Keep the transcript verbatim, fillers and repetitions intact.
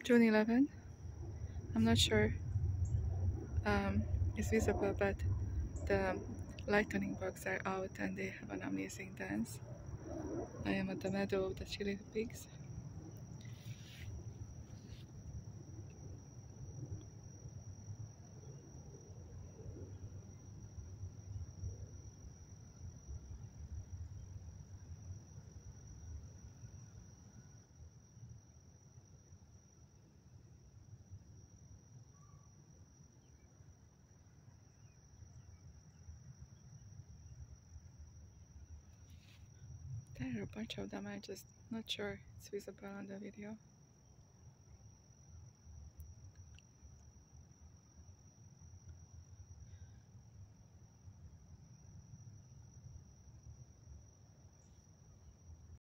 June eleventh. I'm not sure um, it's visible, but the lightning bugs are out and they have an amazing dance. I am at the meadow of the chili pigs. There are a bunch of them, I'm just not sure it's visible on the video.